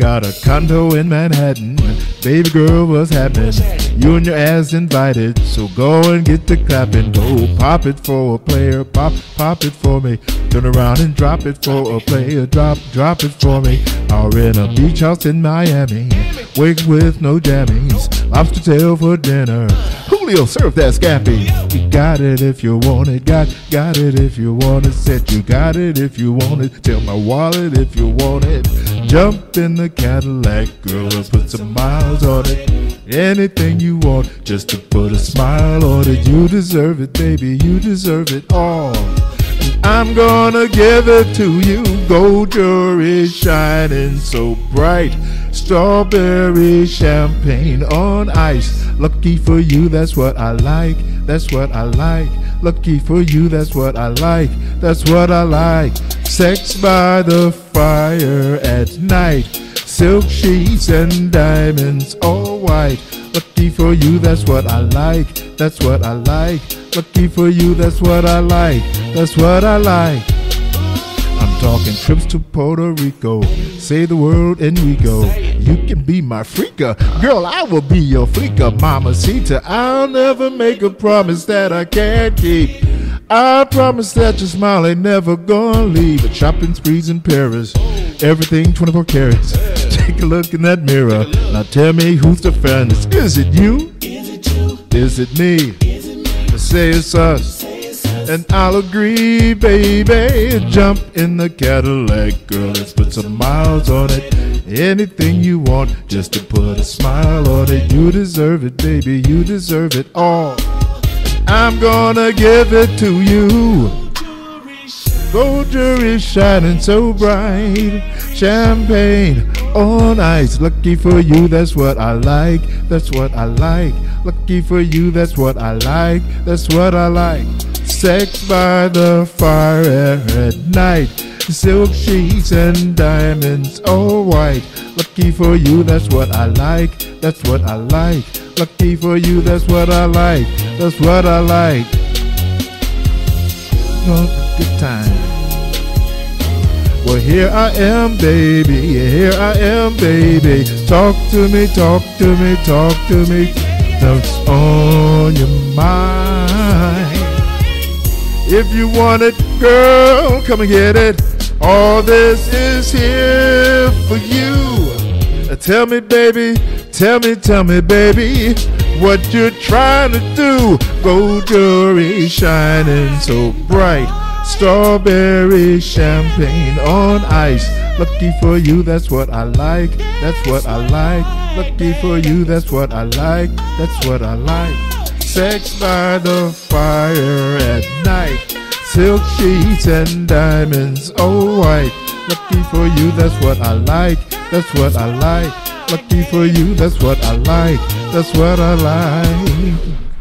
got a condo in Manhattan. Baby girl, what's happening? You and your ass invited, so go and get to clapping. Go pop it for a player, pop it for me. Turn around and drop it for a player, drop it for me. Or in a beach house in Miami, wake with no jammies, lobster tail for dinner. Julio, serve that scampi. You got it if you want it, got it if you want it. Said you got it if you want it. Tell my wallet if you want it. Jump in the Cadillac, girl, let's put some miles on it. Anything you want, just to put a smile on it. You deserve it, baby, you deserve it all. And I'm gonna give it to you. Gold jewelry shining so bright. Strawberry champagne on ice. Lucky for you, that's what I like. That's what I like. Lucky for you, that's what I like. That's what I like. Sex by the fire at night. Silk sheets and diamonds all white. Lucky for you, that's what I like. That's what I like. Lucky for you, that's what I like. That's what I like. I'm talking trips to Puerto Rico. Say the word and we go. You can be my freaka. Girl, I will be your freaka. Mamacita, I'll never make a promise that I can't keep. I promise that your smile ain't never gonna leave. But shopping sprees in Paris, everything 24 carats. Take a look in that mirror. Now tell me who's the fairness. Is it you? Is it me? Say it's us. And I'll agree, baby. Jump in the Cadillac, girl, let's put some miles on it. Anything you want, just to put a smile on it. You deserve it, baby, you deserve it all. I'm gonna give it to you. Gold jewelry shining so bright. Champagne on ice. Lucky for you, that's what I like. That's what I like. Lucky for you, that's what I like. That's what I like. Sex by the fire at night. Silk sheets and diamonds all white. Lucky for you, that's what I like. That's what I like. Lucky for you, that's what I like. That's what I like. Oh, good time. Well, here I am, baby. Here I am, baby. Talk to me, talk to me, talk to me. What's on your mind? If you want it, girl, come and get it. All this is here for you. Tell me, baby, tell me, baby, what you're trying to do. Gold jewelry shining so bright. Strawberry champagne on ice. Lucky for you, that's what I like. That's what I like. Lucky for you, that's what I like. That's what I like. Sex by the fire at night. Silk sheets and diamonds all white. Lucky for you, that's what I like. That's what I like. Lucky for you, that's what I like. That's what I like.